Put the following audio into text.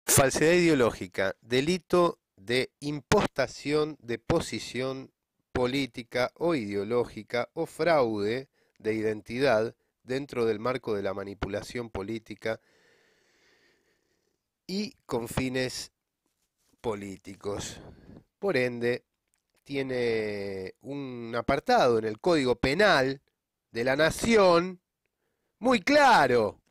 Falsedad ideológica, delito de impostación de posición política o ideológica o fraude de identidad dentro del marco de la manipulación política y con fines políticos. Por ende, tiene un apartado en el Código Penal de la Nación muy claro.